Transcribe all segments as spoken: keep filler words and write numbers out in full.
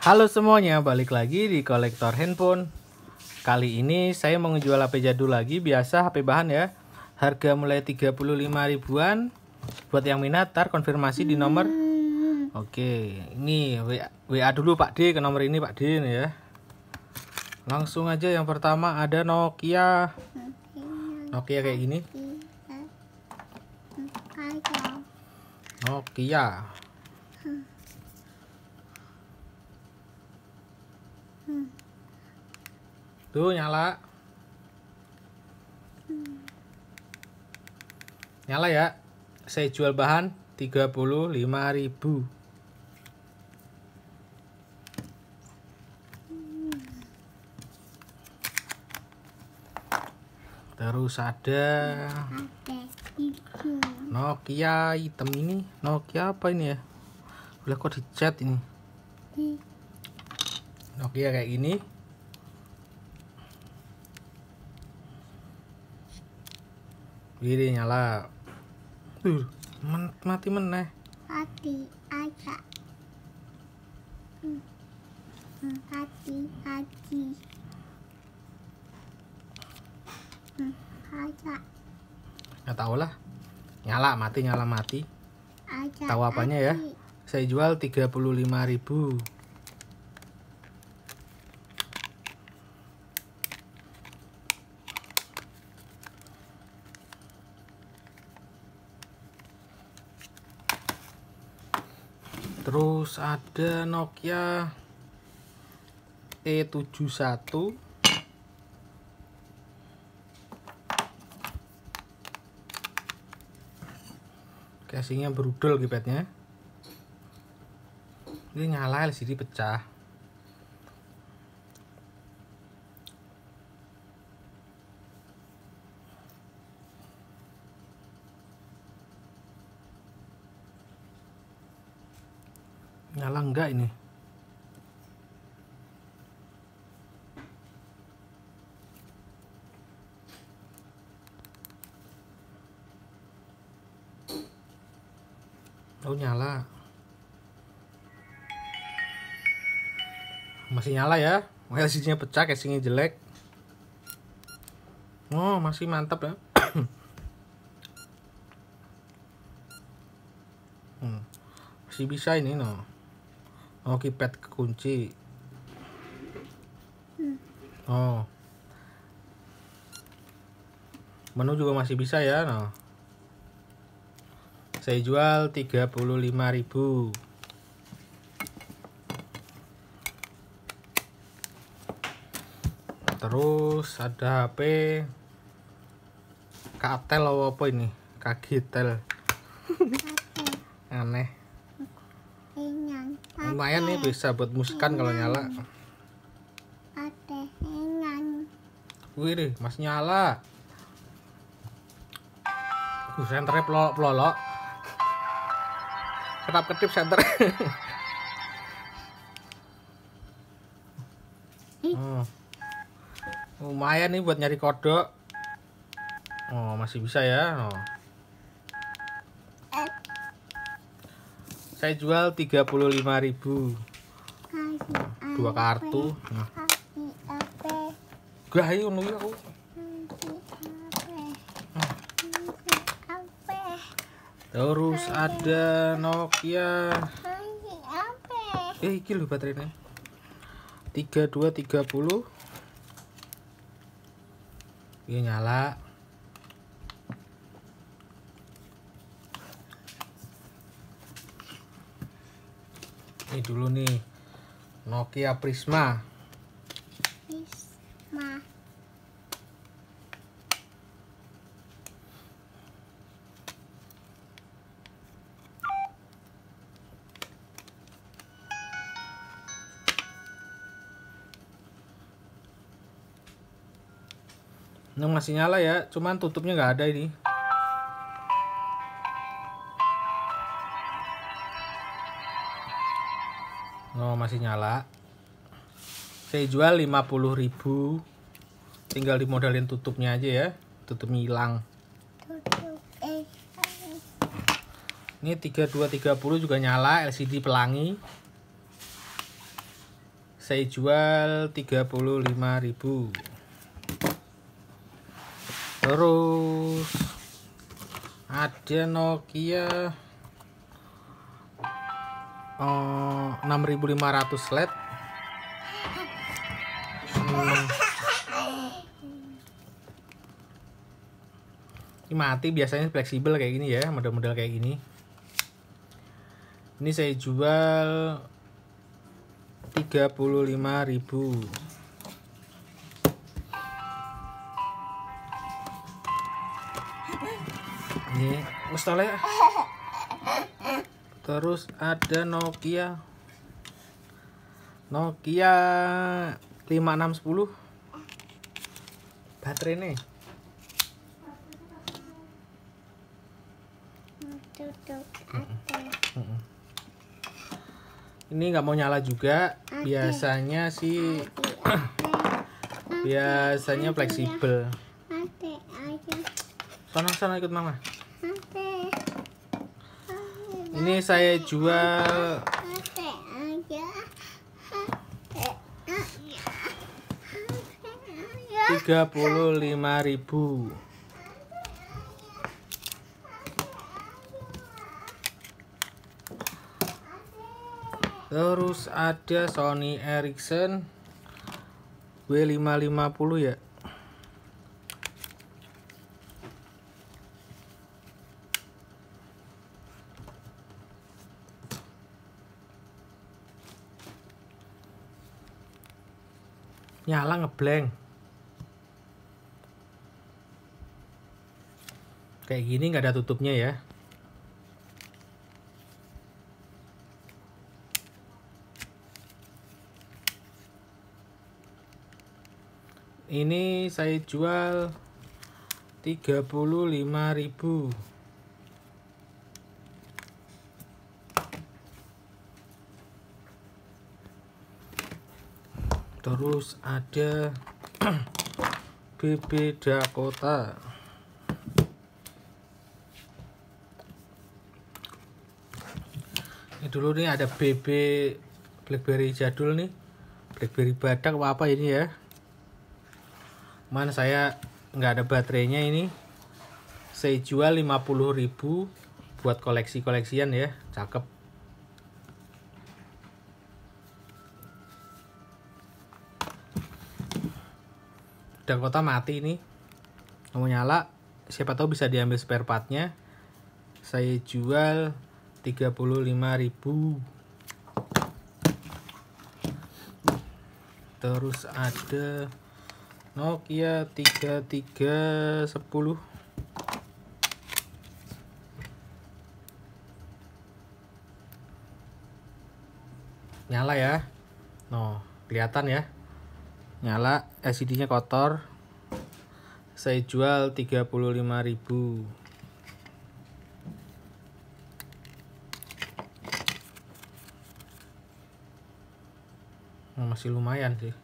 Halo semuanya, balik lagi di kolektor handphone. Kali ini saya mau ngejual H P jadul lagi, biasa H P bahan ya. Harga mulai tiga puluh lima ribuan. Buat yang minat, tar konfirmasi di nomor. Oke, ini W A dulu Pak D ke nomor ini Pak D nih ya. Langsung aja yang pertama ada Nokia. Nokia kayak gini. Nokia. Tuh nyala. Nyala ya. Saya jual bahan tiga puluh lima ribu. Terus ada Nokia hitam ini. Nokia apa ini ya? Udah kok dicat ini. Nokia kayak gini. Ini nyala. Tuh, men mati meneh. Mati aja. Mati aja. Aja. Nggak tahu lah. Nyala mati nyala mati. Aja. Tahu apanya ya? Saya jual tiga puluh lima ribu. Terus ada Nokia E tujuh satu. Casingnya berudul keypadnya. Ini nyala, L C D pecah. Nyala enggak ini? Oh nyala. Masih nyala ya. L C D-nya pecah, casingnya jelek. Oh masih mantap ya. hmm. Masih bisa ini no. Oh keypad kekunci. Oh menu juga masih bisa ya no. Saya jual tiga puluh lima ribu. Terus ada H P Katel apa ini? Kagitel. Aneh. Lumayan nih bisa buat musikan kalau nyala. Wih deh, masih nyala. Uh, senternya pelolok-pelolok. Ketap-ketip senter. oh. Lumayan nih buat nyari kodok. Oh, masih bisa ya. Oh. Saya jual tiga puluh lima ribu. Dua kartu. Nah. Gah ayo nunggu aku. Terus ada Nokia. Eh, iki lho baterainya. tiga dua tiga nol. Ini nyala. Ini dulu nih Nokia Prisma. Prisma. Ini masih nyala ya, cuman tutupnya nggak ada ini. Oh masih nyala. Saya jual lima puluh ribu. Tinggal dimodalin tutupnya aja ya. Tutupnya hilang. Ini tiga dua tiga nol juga nyala, L C D pelangi. saya jual tiga puluh lima ribu. Terus ada Nokia oh, enam ribu lima ratus L E D. Hmm. Ini mati, biasanya fleksibel kayak gini ya, model-model kayak gini. Ini saya jual tiga puluh lima ribu. Ini mustahil. Terus ada Nokia Nokia lima enam sepuluh. Baterai nih. Ini nggak mau nyala juga. Biasanya sih biasanya fleksibel. Sana sana ikut mama. Ini saya jual tiga puluh lima ribu. Terus ada Sony Ericsson W lima lima puluh ya. Nyala ngeblank. Kayak gini nggak ada tutupnya ya. Ini saya jual tiga puluh lima ribu. Terus ada B B Dakota. Ini dulu nih ada B B BlackBerry jadul nih. BlackBerry badak apa ini ya? Mana saya nggak ada baterainya ini. Saya jual lima puluh ribu buat koleksi-koleksian ya. Cakep. Dakota mati ini. Mau nyala, siapa tahu bisa diambil spare partnya. Saya jual tiga puluh lima ribu. Terus ada Nokia tiga tiga sepuluh. Nyala ya. No, kelihatan ya. Nyala, L C D-nya kotor. Saya jual tiga puluh lima ribu. Oh, masih lumayan sih.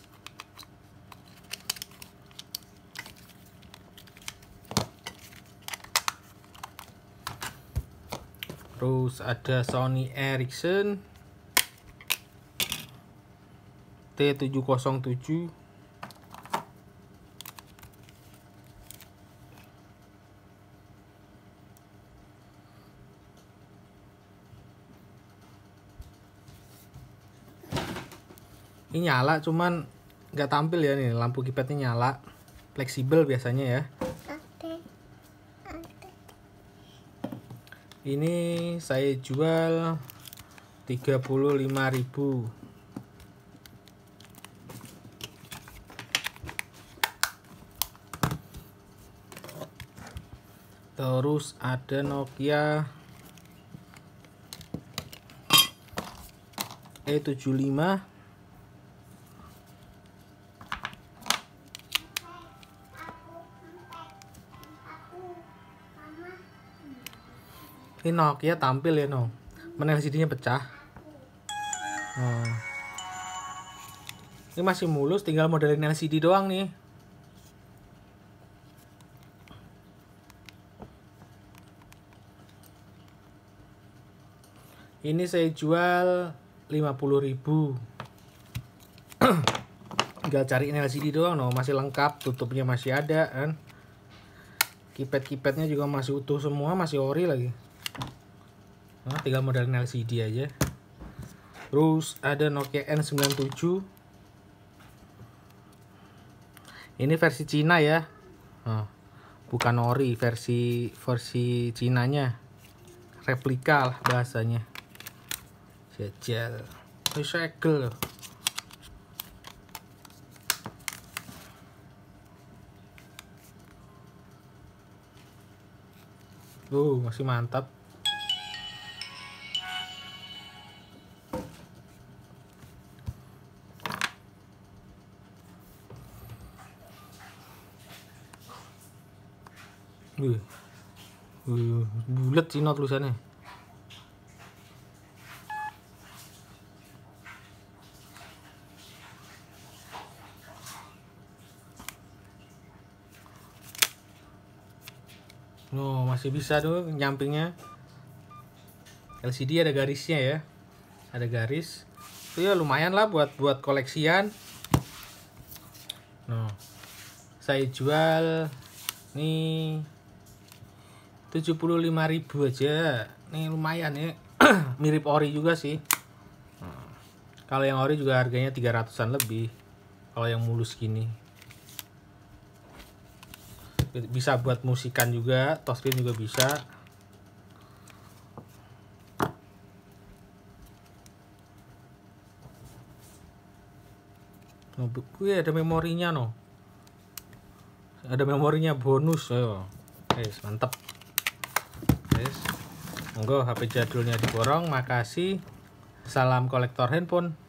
Terus ada Sony Ericsson T tujuh nol tujuh. Ini nyala cuman nggak tampil ya nih, lampu keypadnya nyala. Fleksibel biasanya ya. Ini saya jual tiga puluh lima ribu. Terus ada Nokia E tujuh puluh lima. Ini Nokia tampil ya, no. Mana L C D-nya pecah. Oh. Ini masih mulus, tinggal modelin L C D doang nih. Ini saya jual lima puluh ribu. Tinggal cariin L C D doang, no, masih lengkap, tutupnya masih ada kan. Keypad-keypadnya juga masih utuh semua, masih ori lagi. Nah, tinggal modalin L C D aja. Terus ada Nokia N sembilan tujuh. Ini versi Cina ya. Nah, bukan ori, versi versi Cinanya. Replika lah bahasanya. Jajal. Recycle. Uh, masih mantap. Uh, uh, bulat Cina tulisannya. Oh, masih bisa tuh nyampingnya. L C D ada garisnya ya. Ada garis. Itu ya lumayan lah buat buat koleksian. Nah, saya jual nih tujuh puluh lima ribu aja. Nih lumayan ya. Mirip ori juga sih. Nah, kalau yang ori juga harganya tiga ratusan lebih. Kalau yang mulus gini. Bisa buat musikan juga, touchscreen juga bisa. Oh, wih, ada memorinya no. Ada memorinya bonus. Ayo. Guys, mantap. Guys. Monggo H P jadulnya diborong. Makasih. Salam kolektor handphone.